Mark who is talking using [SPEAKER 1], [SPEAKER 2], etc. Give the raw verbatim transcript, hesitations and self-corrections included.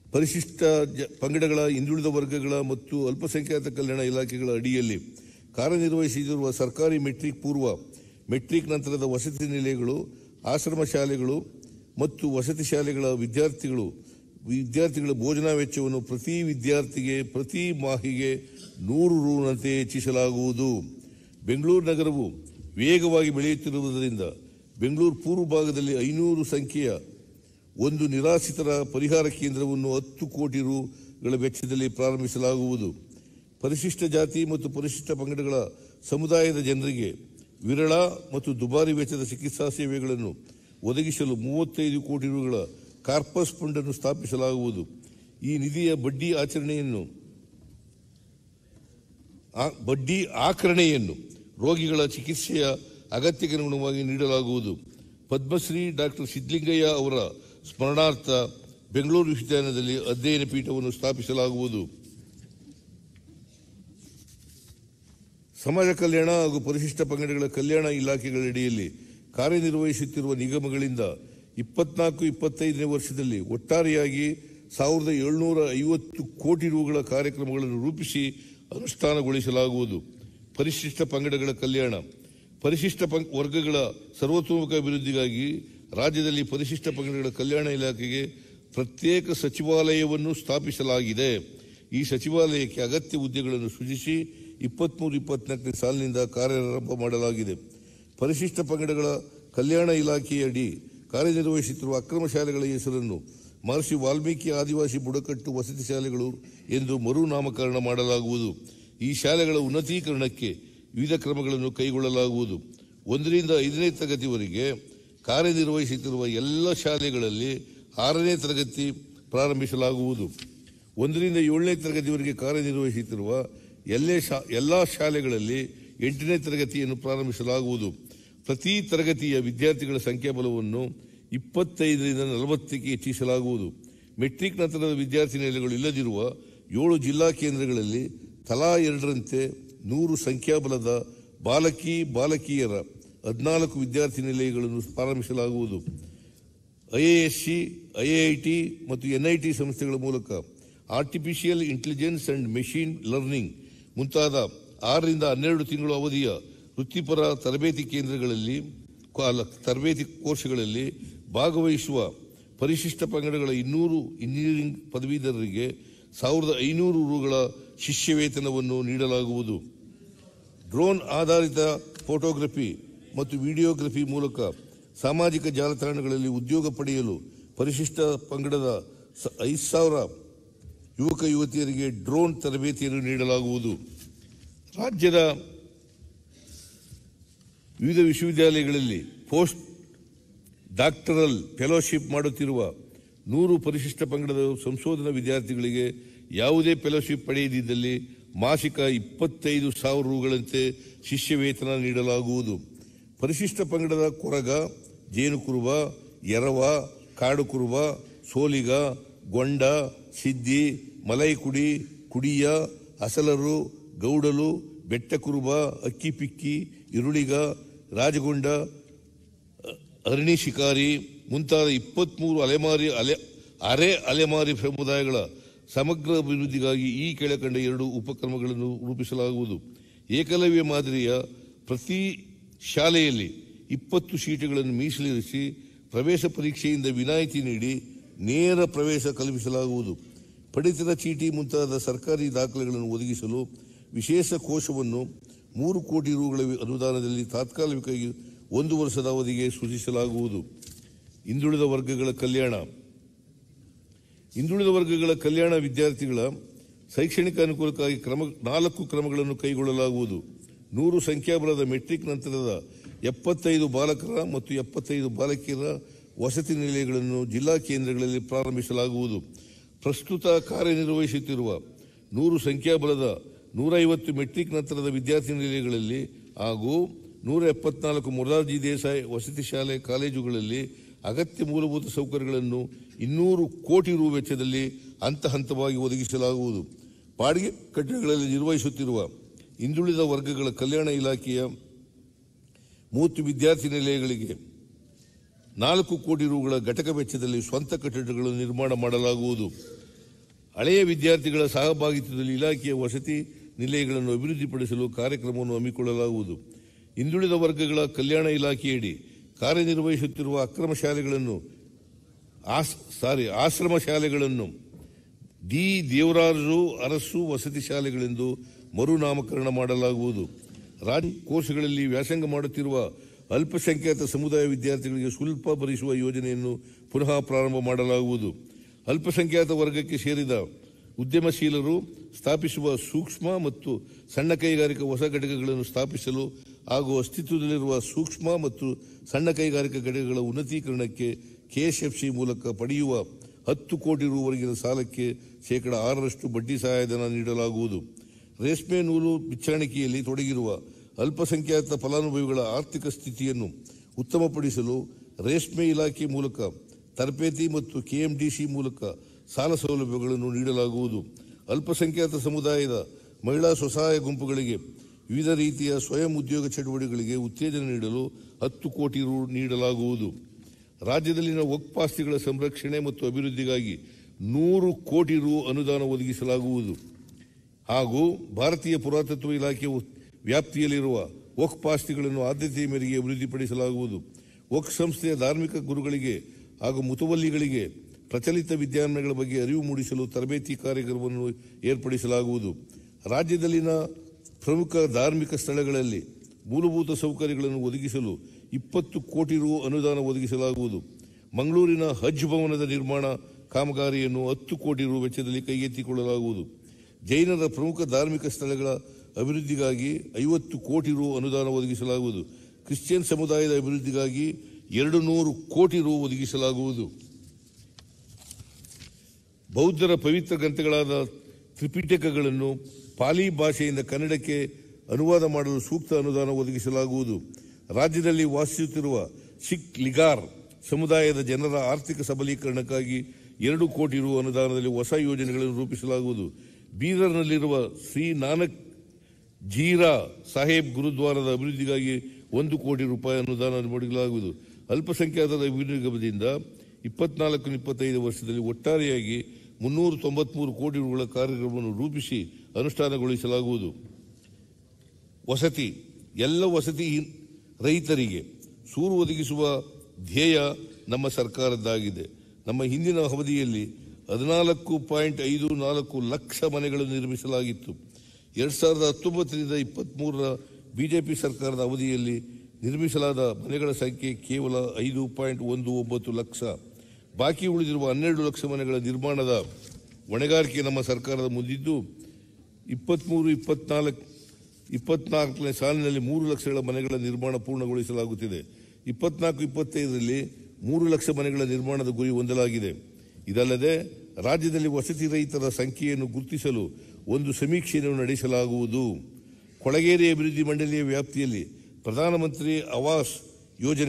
[SPEAKER 1] ಪರಿಶಿಷ್ಟ ಪಂಗಡಗಳ, ಹಿಂದುಳಿದ ವರ್ಗಗಳ ಮತ್ತು ಅಲ್ಪಸಂಖ್ಯಾತ ಕಲ್ಯಾಣ ಇಲಾಖೆಗಳ ಅಡಿಯಲ್ಲಿ ಕಾರ್ಯನಿರ್ವಹಿಸುತ್ತಿರುವ ಸರ್ಕಾರಿ ಮೆಟ್ರಿಕ್ ಪೂರ್ವ, ಮೆಟ್ರಿಕ್ ನಂತರದ ವಸತಿ ನಿಲಯಗಳು, ಆಶ್ರಮ ಶಾಲೆಗಳು ಮತ್ತು ವಸತಿ ಶಾಲೆಗಳ ವಿದ್ಯಾರ್ಥಿಗಳು ವಿದ್ಯಾರ್ಥಿಗಳ ಭೋಜನಾ ವೆಚ್ಚವನ್ನು ಪ್ರತಿ ವಿದ್ಯಾರ್ಥಿಗೆ ಪ್ರತಿ ಮಾಹಿಗೆ ನೂರು ರೂನಂತೆ ಹೆಚ್ಚಿಸಲಾಗುವುದು. ಬೆಂಗಳೂರು ನಗರವು ವೇಗವಾಗಿ ಬೆಳೆಯುತ್ತಿರುವುದರಿಂದ ಬೆಂಗಳೂರು ಪೂರ್ವ ಭಾಗದಲ್ಲಿ ಐನೂರು ಸಂಖ್ಯೆಯ ಒಂದು ನಿರಾಶ್ರಿತರ ಪರಿಹಾರ ಕೇಂದ್ರವನ್ನು ಹತ್ತು ಕೋಟಿ ರುಗಳ ವೆಚ್ಚದಲ್ಲಿ ಪ್ರಾರಂಭಿಸಲಾಗುವುದು. ಪರಿಶಿಷ್ಟ ಜಾತಿ ಮತ್ತು ಪರಿಶಿಷ್ಟ ಪಂಗಡಗಳ ಸಮುದಾಯದ ಜನರಿಗೆ ವಿರಳ ಮತ್ತು ದುಬಾರಿ ವೆಚ್ಚದ ಚಿಕಿತ್ಸಾ ಸೇವೆಗಳನ್ನು ಒದಗಿಸಲು ಮೂವತ್ತೈದು ಕೋಟಿ ರುಗಳ ಕಾರ್ಪಸ್ ಫಂಡ್ ಅನ್ನು ಸ್ಥಾಪಿಸಲಾಗುವುದು. ಈ ನಿಧಿಯ ಬಡ್ಡಿ ಆಚರಣೆಯನ್ನು ಬಡ್ಡಿ ಆಕರಣೆಯನ್ನು ರೋಗಿಗಳ ಚಿಕಿತ್ಸೆಯ ಅಗತ್ಯಕ್ಕೆ ಅನುಗುಣವಾಗಿ ನೀಡಲಾಗುವುದು. ಪದ್ಮಶ್ರೀ ಡಾಕ್ಟರ್ ಸಿದ್ದಲಿಂಗಯ್ಯ ಅವರ ಸ್ಮರಣಾರ್ಥ ಬೆಂಗಳೂರು ವಿಶ್ವವಿದ್ಯಾಲಯದಲ್ಲಿ ಅಧ್ಯಯನ ಪೀಠವನ್ನು ಸ್ಥಾಪಿಸಲಾಗುವುದು. ಸಮಾಜ ಕಲ್ಯಾಣ ಹಾಗೂ ಪರಿಶಿಷ್ಟ ಪಂಗಡಗಳ ಕಲ್ಯಾಣ ಇಲಾಖೆಗಳಡಿಯಲ್ಲಿ ಕಾರ್ಯನಿರ್ವಹಿಸುತ್ತಿರುವ ನಿಗಮಗಳಿಂದ ಇಪ್ಪತ್ನಾಲ್ಕು ಇಪ್ಪತ್ತೈದನೇ ವರ್ಷದಲ್ಲಿ ಒಟ್ಟಾರೆಯಾಗಿ ಸಾವಿರದ ಏಳ್ನೂರ ಐವತ್ತು ಕೋಟಿ ರುಗಳ ಕಾರ್ಯಕ್ರಮಗಳನ್ನು ರೂಪಿಸಿ ಅನುಷ್ಠಾನಗೊಳಿಸಲಾಗುವುದು. ಪರಿಶಿಷ್ಟ ಪಂಗಡಗಳ ಕಲ್ಯಾಣ, ಪರಿಶಿಷ್ಟ ವರ್ಗಗಳ ಸರ್ವತೋಮುಖ ಅಭಿವೃದ್ಧಿಗಾಗಿ ರಾಜ್ಯದಲ್ಲಿ ಪರಿಶಿಷ್ಟ ಪಂಗಡಗಳ ಕಲ್ಯಾಣ ಇಲಾಖೆಗೆ ಪ್ರತ್ಯೇಕ ಸಚಿವಾಲಯವನ್ನು ಸ್ಥಾಪಿಸಲಾಗಿದೆ. ಈ ಸಚಿವಾಲಯಕ್ಕೆ ಅಗತ್ಯ ಹುದ್ದೆಗಳನ್ನು ಸೃಜಿಸಿ ಇಪ್ಪತ್ಮೂರು ಇಪ್ಪತ್ನಾಲ್ಕನೇ ಸಾಲಿನಿಂದ ಕಾರ್ಯಾರಂಭ ಮಾಡಲಾಗಿದೆ. ಪರಿಶಿಷ್ಟ ಪಂಗಡಗಳ ಕಲ್ಯಾಣ ಇಲಾಖೆಯಡಿ ಕಾರ್ಯನಿರ್ವಹಿಸುತ್ತಿರುವ ಅಕ್ರಮ ಶಾಲೆಗಳ ಹೆಸರನ್ನು ಮಹರ್ಷಿ ವಾಲ್ಮೀಕಿ ಆದಿವಾಸಿ ಬುಡಕಟ್ಟು ವಸತಿ ಶಾಲೆಗಳು ಎಂದು ಮರು ನಾಮಕರಣ ಮಾಡಲಾಗುವುದು. ಈ ಶಾಲೆಗಳ ಉನ್ನತೀಕರಣಕ್ಕೆ ವಿವಿಧ ಕ್ರಮಗಳನ್ನು ಕೈಗೊಳ್ಳಲಾಗುವುದು. ಒಂದರಿಂದ ಐದನೇ ತರಗತಿವರೆಗೆ ಕಾರ್ಯನಿರ್ವಹಿಸುತ್ತಿರುವ ಎಲ್ಲ ಶಾಲೆಗಳಲ್ಲಿ ಆರನೇ ತರಗತಿ ಪ್ರಾರಂಭಿಸಲಾಗುವುದು. ಒಂದರಿಂದ ಏಳನೇ ತರಗತಿವರೆಗೆ ಕಾರ್ಯನಿರ್ವಹಿಸುತ್ತಿರುವ ಎಲ್ಲೇ ಶಾ ಎಲ್ಲ ಶಾಲೆಗಳಲ್ಲಿ ಎಂಟನೇ ತರಗತಿಯನ್ನು ಪ್ರಾರಂಭಿಸಲಾಗುವುದು. ಪ್ರತಿ ತರಗತಿಯ ವಿದ್ಯಾರ್ಥಿಗಳ ಸಂಖ್ಯಾಬಲವನ್ನು ಇಪ್ಪತ್ತೈದರಿಂದ ನಲವತ್ತಕ್ಕೆ ಹೆಚ್ಚಿಸಲಾಗುವುದು. ಮೆಟ್ರಿಕ್ ನಂತರದ ವಿದ್ಯಾರ್ಥಿ ನಿಲಯಗಳು ಇಲ್ಲದಿರುವ ಏಳು ಜಿಲ್ಲಾ ಕೇಂದ್ರಗಳಲ್ಲಿ ತಲಾ ಎರಡರಂತೆ ನೂರು ಸಂಖ್ಯಾಬಲದ ಬಾಲಕಿ ಬಾಲಕಿಯರ ಹದಿನಾಲ್ಕು ವಿದ್ಯಾರ್ಥಿ ನಿಲಯಗಳನ್ನು ಪ್ರಾರಂಭಿಸಲಾಗುವುದು. ಐಎಎಸ್ಸಿ, ಐಐಟಿ ಮತ್ತು ಎನ್ಐಟಿ ಸಂಸ್ಥೆಗಳ ಮೂಲಕ artificial intelligence and machine learning ಮುಂತಾದ ಆರರಿಂದ ಹನ್ನೆರಡು ತಿಂಗಳು ಅವಧಿಯ ವೃತ್ತಿಪರ ತರಬೇತಿ ಕೇಂದ್ರಗಳಲ್ಲಿ ತರಬೇತಿ ಕೋರ್ಸ್ಗಳಲ್ಲಿ ಭಾಗವಹಿಸುವ ಪರಿಶಿಷ್ಟ ಪಂಗಡಗಳ ಇನ್ನೂರು ಇಂಜಿನಿಯರಿಂಗ್ ಪದವೀಧರರಿಗೆ ಸಾವಿರದ ಐನೂರು ರುಗಳ ಶಿಷ್ಯ ವೇತನವನ್ನು ನೀಡಲಾಗುವುದು. ಡ್ರೋನ್ ಆಧಾರಿತ ಫೋಟೋಗ್ರಫಿ ಮತ್ತು ವಿಡಿಯೋಗ್ರಫಿ ಮೂಲಕ ಸಾಮಾಜಿಕ ಜಾಲತಾಣಗಳಲ್ಲಿ ಉದ್ಯೋಗ ಪಡೆಯಲು ಪರಿಶಿಷ್ಟ ಪಂಗಡದ ಐದು ಸಾವಿರ ಯುವಕ ಯುವತಿಯರಿಗೆ ಡ್ರೋನ್ ತರಬೇತಿಯನ್ನು ನೀಡಲಾಗುವುದು. ರಾಜ್ಯದ ವಿವಿಧ ವಿಶ್ವವಿದ್ಯಾಲಯಗಳಲ್ಲಿ ಪೋಸ್ಟ್ ಡಾಕ್ಟರಲ್ ಫೆಲೋಶಿಪ್ ಮಾಡುತ್ತಿರುವ ನೂರು ಪರಿಶಿಷ್ಟ ಪಂಗಡದ ಸಂಶೋಧನಾ ವಿದ್ಯಾರ್ಥಿಗಳಿಗೆ ಯಾವುದೇ ಫೆಲೋಶಿಪ್ ಪಡೆಯದಿದ್ದಲ್ಲಿ ಮಾಸಿಕ ಇಪ್ಪತ್ತೈದು ಸಾವಿರ ರುಗಳಂತೆ ಶಿಷ್ಯ ವೇತನ ನೀಡಲಾಗುವುದು. ಪರಿಶಿಷ್ಟ ಪಂಗಡದ ಕೊರಗ, ಜೇನುಕುರುಬ, ಎರವ, ಕಾಡುಕುರುಬ, ಸೋಲಿಗ, ಗೊಂಡ, ಸಿದ್ದಿ, ಮಲೈಕುಡಿ, ಕುಡಿಯ, ಅಸಲರು, ಗೌಡಲು, ಬೆಟ್ಟಕುರುಬ, ಅಕ್ಕಿಪಿಕ್ಕಿ, ಇರುಳಿಗ, ರಾಜಗೊಂಡ, ಅರಣಿ ಶಿಕಾರಿ ಮುಂತಾದ ಇಪ್ಪತ್ಮೂರು ಅಲೆಮಾರಿ ಅಲೆ ಅರೆ ಅಲೆಮಾರಿ ಸಮುದಾಯಗಳ ಸಮಗ್ರ ಅಭಿವೃದ್ಧಿಗಾಗಿ ಈ ಕೆಳಕಂಡ ಎರಡು ಉಪಕ್ರಮಗಳನ್ನು ರೂಪಿಸಲಾಗುವುದು. ಏಕಲವ್ಯ ಮಾದರಿಯ ಪ್ರತಿ ಶಾಲೆಯಲ್ಲಿ ಇಪ್ಪತ್ತು ಸೀಟುಗಳನ್ನು ಮೀಸಲಿರಿಸಿ ಪ್ರವೇಶ ಪರೀಕ್ಷೆಯಿಂದ ವಿನಾಯಿತಿ ನೀಡಿ ನೇರ ಪ್ರವೇಶ ಕಲ್ಪಿಸಲಾಗುವುದು. ಪಡಿತರ ಚೀಟಿ ಮುಂತಾದ ಸರ್ಕಾರಿ ದಾಖಲೆಗಳನ್ನು ಒದಗಿಸಲು ವಿಶೇಷ ಕೋಶವನ್ನು ಮೂರು ಕೋಟಿ ರುಗಳ ಅನುದಾನದಲ್ಲಿ ತಾತ್ಕಾಲಿಕವಾಗಿ ಒಂದು ವರ್ಷದ ಅವಧಿಗೆ ಸೃಜಿಸಲಾಗುವುದು. ಹಿಂದುಳಿದ ವರ್ಗಗಳ ಕಲ್ಯಾಣ, ಹಿಂದುಳಿದ ವರ್ಗಗಳ ಕಲ್ಯಾಣ ವಿದ್ಯಾರ್ಥಿಗಳ ಶೈಕ್ಷಣಿಕ ಅನುಕೂಲಕ್ಕಾಗಿ ಕ್ರಮ ನಾಲ್ಕು ಕ್ರಮಗಳನ್ನು ಕೈಗೊಳ್ಳಲಾಗುವುದು. ನೂರು ಸಂಖ್ಯಾಬಲದ ಮೆಟ್ರಿಕ್ ನಂತರದ ಎಪ್ಪತ್ತೈದು ಬಾಲಕರ ಮತ್ತು ಎಪ್ಪತ್ತೈದು ಬಾಲಕಿಯರ ವಸತಿ ನಿಲಯಗಳನ್ನು ಜಿಲ್ಲಾ ಕೇಂದ್ರಗಳಲ್ಲಿ ಪ್ರಾರಂಭಿಸಲಾಗುವುದು. ಪ್ರಸ್ತುತ ಕಾರ್ಯನಿರ್ವಹಿಸುತ್ತಿರುವ ನೂರು ಸಂಖ್ಯಾಬಲದ ನೂರೈವತ್ತು ಮೆಟ್ರಿಕ್ ನಂತರದ ವಿದ್ಯಾರ್ಥಿ ನಿಲಯಗಳಲ್ಲಿ ಹಾಗೂ ನೂರ ಎಪ್ಪತ್ನಾಲ್ಕು ಮೊರಾರ್ಜಿ ದೇಸಾಯಿ ವಸತಿ ಶಾಲೆ ಕಾಲೇಜುಗಳಲ್ಲಿ ಅಗತ್ಯ ಮೂಲಭೂತ ಸೌಕರ್ಯಗಳನ್ನು ಇನ್ನೂರು ಕೋಟಿ ರು ವೆಚ್ಚದಲ್ಲಿ ಹಂತ ಹಂತವಾಗಿ ಒದಗಿಸಲಾಗುವುದು. ಬಾಡಿಗೆ ಕಟ್ಟಡಗಳಲ್ಲಿ ನಿರ್ವಹಿಸುತ್ತಿರುವ ಹಿಂದುಳಿದ ವರ್ಗಗಳ ಕಲ್ಯಾಣ ಇಲಾಖೆಯ ಮೂವತ್ತು ವಿದ್ಯಾರ್ಥಿ ನಿಲಯಗಳಿಗೆ ನಾಲ್ಕು ಕೋಟಿ ರುಗಳ ಘಟಕ ವೆಚ್ಚದಲ್ಲಿ ಸ್ವಂತ ಕಟ್ಟಡಗಳನ್ನು ನಿರ್ಮಾಣ ಮಾಡಲಾಗುವುದು. ಹಳೆಯ ವಿದ್ಯಾರ್ಥಿಗಳ ಸಹಭಾಗಿತ್ವದಲ್ಲಿ ಇಲಾಖೆಯ ವಸತಿ ನಿಲಯಗಳನ್ನು ಅಭಿವೃದ್ಧಿಪಡಿಸಲು ಕಾರ್ಯಕ್ರಮವನ್ನು ಹಮ್ಮಿಕೊಳ್ಳಲಾಗುವುದು. ಹಿಂದುಳಿದ ವರ್ಗಗಳ ಕಲ್ಯಾಣ ಇಲಾಖೆಯಡಿ ಕಾರ್ಯನಿರ್ವಹಿಸುತ್ತಿರುವ ಅಕ್ರಮ ಶಾಲೆಗಳನ್ನು ಸಾರಿ ಆಶ್ರಮ ಶಾಲೆಗಳನ್ನು ಡಿ ದೇವರಾಜು ಅರಸು ವಸತಿ ಶಾಲೆಗಳೆಂದು ಮರುನಾಮಕರಣ ಮಾಡಲಾಗುವುದು. ರಾಜ್ಯ ಕೋರ್ಸ್ಗಳಲ್ಲಿ ವ್ಯಾಸಂಗ ಮಾಡುತ್ತಿರುವ ಅಲ್ಪಸಂಖ್ಯಾತ ಸಮುದಾಯ ವಿದ್ಯಾರ್ಥಿಗಳಿಗೆ ಶುಲ್ಕ ಭರಿಸುವ ಯೋಜನೆಯನ್ನು ಪುನಃ ಪ್ರಾರಂಭ ಮಾಡಲಾಗುವುದು. ಅಲ್ಪಸಂಖ್ಯಾತ ವರ್ಗಕ್ಕೆ ಸೇರಿದ ಉದ್ಯಮಶೀಲರು ಸ್ಥಾಪಿಸುವ ಸೂಕ್ಷ್ಮ ಮತ್ತು ಸಣ್ಣ ಕೈಗಾರಿಕಾ ಹೊಸ ಘಟಕಗಳನ್ನು ಸ್ಥಾಪಿಸಲು ಹಾಗೂ ಅಸ್ತಿತ್ವದಲ್ಲಿರುವ ಸೂಕ್ಷ್ಮ ಮತ್ತು ಸಣ್ಣ ಕೈಗಾರಿಕಾ ಘಟಕಗಳ ಉನ್ನತೀಕರಣಕ್ಕೆ ಕೆಎಸ್ಎಫ್ಸಿ ಮೂಲಕ ಪಡೆಯುವ ಹತ್ತು ಕೋಟಿ ರೂವರೆಗಿನ ಸಾಲಕ್ಕೆ ಶೇಕಡ ಆರರಷ್ಟು ಬಡ್ಡಿ ಸಹಾಯಧನ ನೀಡಲಾಗುವುದು. ರೇಷ್ಮೆ ನೂಲು ಬಿಚ್ಚಾಣಿಕೆಯಲ್ಲಿ ತೊಡಗಿರುವ ಅಲ್ಪಸಂಖ್ಯಾತ ಫಲಾನುಭವಿಗಳ ಆರ್ಥಿಕ ಸ್ಥಿತಿಯನ್ನು ಉತ್ತಮಪಡಿಸಲು ರೇಷ್ಮೆ ಇಲಾಖೆ ಮೂಲಕ ತರಬೇತಿ ಮತ್ತು ಕೆಎಂಡಿಸಿ ಮೂಲಕ ಸಾಲ ಸೌಲಭ್ಯಗಳನ್ನು ನೀಡಲಾಗುವುದು. ಅಲ್ಪಸಂಖ್ಯಾತ ಸಮುದಾಯದ ಮಹಿಳಾ ಸ್ವಸಹಾಯ ಗುಂಪುಗಳಿಗೆ ವಿವಿಧ ರೀತಿಯ ಸ್ವಯಂ ಉದ್ಯೋಗ ಚಟುವಟಿಕೆಗಳಿಗೆ ಉತ್ತೇಜನ ನೀಡಲು ಹತ್ತು ಕೋಟಿ ರು ನೀಡಲಾಗುವುದು. ರಾಜ್ಯದಲ್ಲಿನ ವಕ್ಫ್ ಆಸ್ತಿಗಳ ಸಂರಕ್ಷಣೆ ಮತ್ತು ಅಭಿವೃದ್ಧಿಗಾಗಿ ನೂರು ಕೋಟಿ ರು ಅನುದಾನ ಒದಗಿಸಲಾಗುವುದು ಹಾಗೂ ಭಾರತೀಯ ಪುರಾತತ್ವ ಇಲಾಖೆ ವ್ಯಾಪ್ತಿಯಲ್ಲಿರುವ ವಕ್ಫ್ ಆಸ್ತಿಗಳನ್ನು ಆದ್ಯತೆಯ ಮೇರೆಗೆ ಅಭಿವೃದ್ಧಿಪಡಿಸಲಾಗುವುದು. ವಕ್ಫ್ ಸಂಸ್ಥೆಯ ಧಾರ್ಮಿಕ ಗುರುಗಳಿಗೆ ಹಾಗೂ ಮುತವಲ್ಲಿಗಳಿಗೆ ಪ್ರಚಲಿತ ವಿದ್ಯಮಾನಗಳ ಬಗ್ಗೆ ಅರಿವು ಮೂಡಿಸಲು ತರಬೇತಿ ಕಾರ್ಯಕ್ರಮವನ್ನು ಏರ್ಪಡಿಸಲಾಗುವುದು. ರಾಜ್ಯದಲ್ಲಿನ ಪ್ರಮುಖ ಧಾರ್ಮಿಕ ಸ್ಥಳಗಳಲ್ಲಿ ಮೂಲಭೂತ ಸೌಕರ್ಯಗಳನ್ನು ಒದಗಿಸಲು ಇಪ್ಪತ್ತು ಕೋಟಿ ರು ಅನುದಾನ ಒದಗಿಸಲಾಗುವುದು. ಮಂಗಳೂರಿನ ಹಜ್ ಭವನದ ನಿರ್ಮಾಣ ಕಾಮಗಾರಿಯನ್ನು ಹತ್ತು ಕೋಟಿ ರು ವೆಚ್ಚದಲ್ಲಿ ಕೈಗೆತ್ತಿಕೊಳ್ಳಲಾಗುವುದು. ಜೈನರ ಪ್ರಮುಖ ಧಾರ್ಮಿಕ ಸ್ಥಳಗಳ ಅಭಿವೃದ್ಧಿಗಾಗಿ ಐವತ್ತು ಕೋಟಿ ರು ಅನುದಾನ ಒದಗಿಸಲಾಗುವುದು. ಕ್ರಿಶ್ಚಿಯನ್ ಸಮುದಾಯದ ಅಭಿವೃದ್ಧಿಗಾಗಿ ಎರಡು ನೂರು ಕೋಟಿ ರು ಒದಗಿಸಲಾಗುವುದು. ಬೌದ್ಧರ ಪವಿತ್ರ ಗ್ರಂಥಗಳಾದ ತ್ರಿಪಿಟಕಗಳನ್ನು ಪಾಲಿ ಭಾಷೆಯಿಂದ ಕನ್ನಡಕ್ಕೆ ಅನುವಾದ ಮಾಡಲು ಸೂಕ್ತ ಅನುದಾನ ಒದಗಿಸಲಾಗುವುದು. ರಾಜ್ಯದಲ್ಲಿ ವಾಸಿಸುತ್ತಿರುವ ಸಿಖ್ ಲಿಗಾರ್ ಸಮುದಾಯದ ಜನರ ಆರ್ಥಿಕ ಸಬಲೀಕರಣಕ್ಕಾಗಿ ಎರಡು ಕೋಟಿ ರು ಅನುದಾನದಲ್ಲಿ ಹೊಸ ಯೋಜನೆಗಳನ್ನು ರೂಪಿಸಲಾಗುವುದು. ಬೀದರ್ನಲ್ಲಿರುವ ಶ್ರೀ ನಾನಕ್ ಜೀರಾ ಸಾಹೇಬ್ ಗುರುದ್ವಾರದ ಅಭಿವೃದ್ಧಿಗಾಗಿ ಒಂದು ಕೋಟಿ ರೂಪಾಯಿ ಅನುದಾನ ನೀಡಲಾಗುವುದು. ಅಲ್ಪಸಂಖ್ಯಾತರ ಅಭಿವೃದ್ಧಿಯಿಂದ ಇಪ್ಪತ್ನಾಲ್ಕು ಇಪ್ಪತ್ತೈದು ವರ್ಷದಲ್ಲಿ ಒಟ್ಟಾರೆಯಾಗಿ ಮುನ್ನೂರ ತೊಂಬತ್ಮೂರು ಕೋಟಿ ರುಗಳ ಕಾರ್ಯಕ್ರಮವನ್ನು ರೂಪಿಸಿ ಅನುಷ್ಠಾನಗೊಳಿಸಲಾಗುವುದು. ವಸತಿ ಎಲ್ಲ ವಸತಿ ರೈತರಿಗೆ ಸೂರು ಒದಗಿಸುವ ಧ್ಯೇಯ ನಮ್ಮ ಸರ್ಕಾರದ್ದಾಗಿದೆ. ನಮ್ಮ ಹಿಂದಿನ ಅವಧಿಯಲ್ಲಿ ಹದಿನಾಲ್ಕು ಪಾಯಿಂಟ್ ಐದು ನಾಲ್ಕು ಲಕ್ಷ ಮನೆಗಳನ್ನು ನಿರ್ಮಿಸಲಾಗಿತ್ತು. ಎರಡ್ ಸಾವಿರದ ಹತ್ತೊಂಬತ್ತರಿಂದ ಇಪ್ಪತ್ಮೂರರ ಬಿಜೆಪಿ ಸರ್ಕಾರದ ಅವಧಿಯಲ್ಲಿ ನಿರ್ಮಿಸಲಾದ ಮನೆಗಳ ಸಂಖ್ಯೆ ಕೇವಲ ಐದು ಪಾಯಿಂಟ್ ಒಂದು ಒಂಬತ್ತು ಲಕ್ಷ. ಬಾಕಿ ಉಳಿದಿರುವ ಹನ್ನೆರಡು ಲಕ್ಷ ಮನೆಗಳ ನಿರ್ಮಾಣದ ಹೊಣೆಗಾರಿಕೆ ನಮ್ಮ ಸರ್ಕಾರದ ಮುಂದಿದ್ದು, ಇಪ್ಪತ್ಮೂರು ಇಪ್ಪತ್ನಾಲ್ಕು ಇಪ್ಪತ್ನಾಲ್ಕನೇ ಸಾಲಿನಲ್ಲಿ ಮೂರು ಲಕ್ಷಗಳ ಮನೆಗಳ ನಿರ್ಮಾಣ ಪೂರ್ಣಗೊಳಿಸಲಾಗುತ್ತಿದೆ. ಇಪ್ಪತ್ನಾಲ್ಕು ಇಪ್ಪತ್ತೈದರಲ್ಲಿ ಮೂರು ಲಕ್ಷ ಮನೆಗಳ ನಿರ್ಮಾಣದ ಗುರಿ ಹೊಂದಲಾಗಿದೆ. ಇದಲ್ಲದೆ ರಾಜ್ಯದಲ್ಲಿ ವಸತಿ ರಹಿತರ ಸಂಖ್ಯೆಯನ್ನು ಗುರುತಿಸಲು ಒಂದು ಸಮೀಕ್ಷೆಯನ್ನು ನಡೆಸಲಾಗುವುದು. ಕೊಳಗೇರಿ ಅಭಿವೃದ್ಧಿ ಮಂಡಳಿಯ ವ್ಯಾಪ್ತಿಯಲ್ಲಿ ಪ್ರಧಾನಮಂತ್ರಿ ಆವಾಸ್ ಯೋಜನೆ